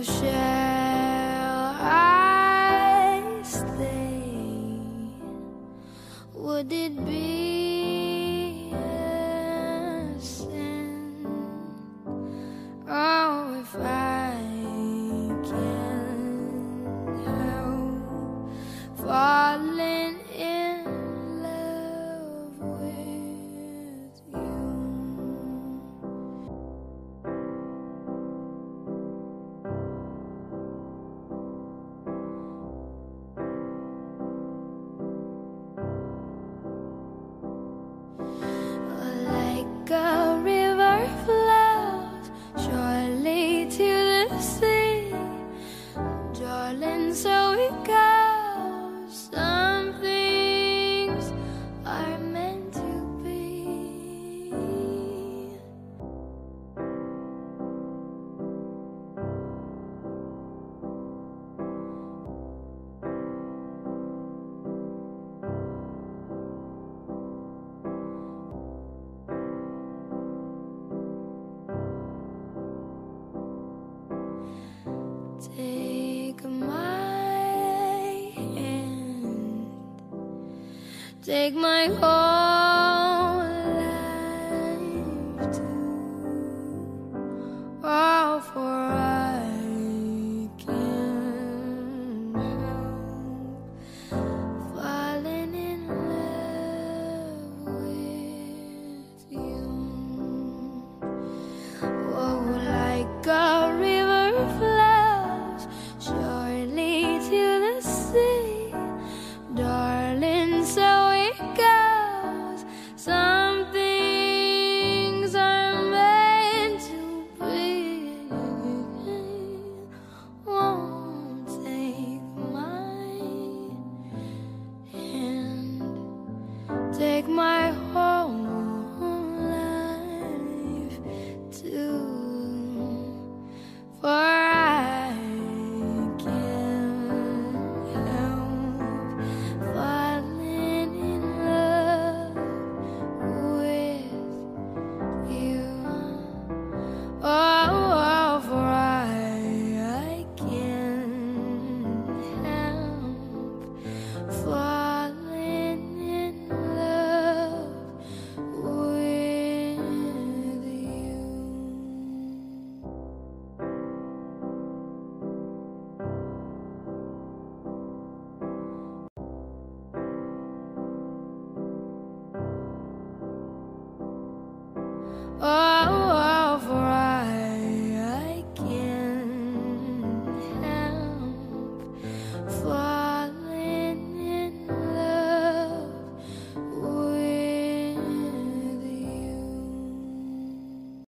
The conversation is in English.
shall I stay? Would it be a sin? Oh, if I can help falling in love with you. Like a river flows surely to the sea, darling, so it goes. Some things are meant to be. Take my hand, take my whole life too. Oh, for I can't help falling in love with you. Oh, like a river flows surely to the sea, darling, so it goes. Some things are meant to be. Won't take my hand, take my whole life too. For I can't help falling in love with you. Oh, for I can't help falling in love with you. Oh,